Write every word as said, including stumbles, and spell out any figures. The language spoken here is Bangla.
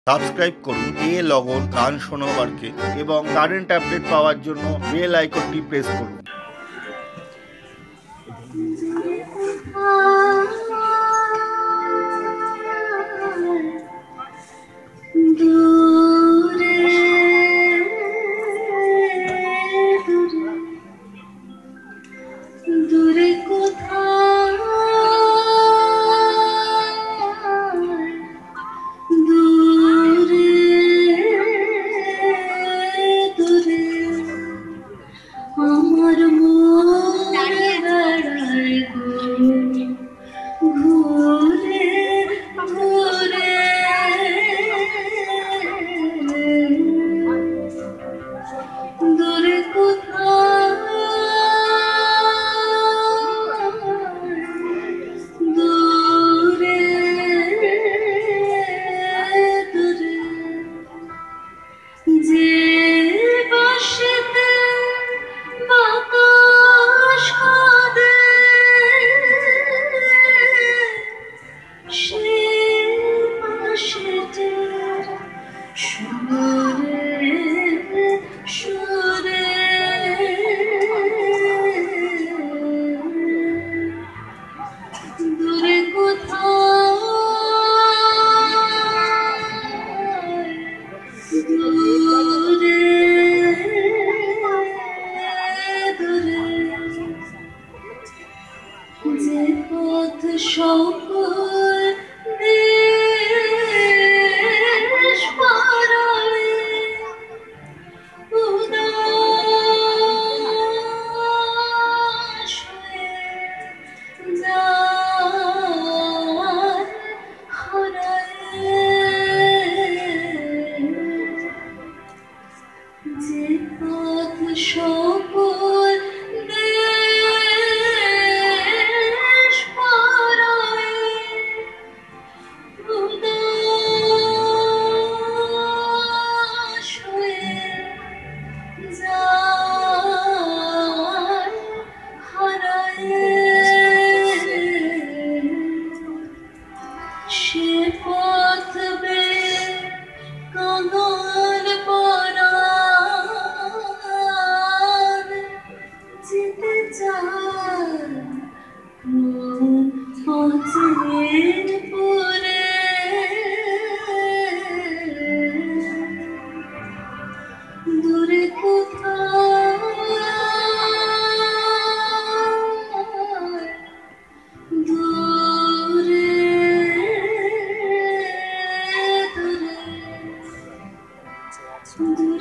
সাবস্ক্রাইব করুন এ লগন গান শোনাবারকে এবং কারেন্ট আপডেট পাওয়ার জন্য বেল আইকনটি প্রেস করুন। দূরে কোথায় দূরে দূরে আমার মন বেড়ায় ঘুরে ঘুরে দূরে কোথায় দূরে দূরে যে বাঁশিতে বাতাস কাঁদে সে বাঁশিটার সুরে সুরে দূরে কোথায় দূরে দূরে যে পথ সকল দেশ পারায় উদাস হয়ে যায় হারায় যে পথ সকল দেশ পারায় উদাস হয়ে যায় হারায় সে পথ বেয়ে কাঙাল পরাণ যেতে চায় কোন পথের পরে দূরে কোথায় দূরে দূরে